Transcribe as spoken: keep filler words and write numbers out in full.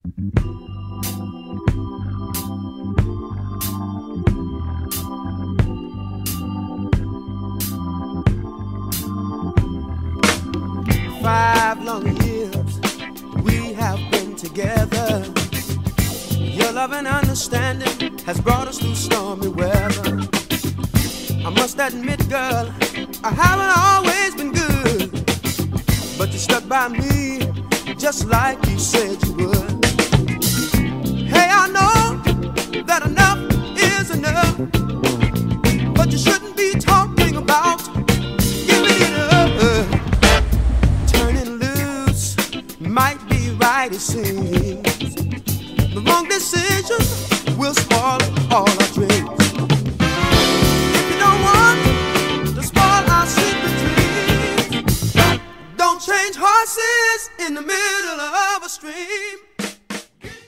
Five long years we have been together. Your love and understanding has brought us through stormy weather. I must admit, girl, I haven't always been good, but you stuck by me just like you said you would. Hey, I know that enough is enough, but you shouldn't be talking about giving it up. Turning loose might be right, it seems. The wrong decision will spoil all our dreams. If you don't want to spoil our secret dreams, don't change horses in the middle of a stream.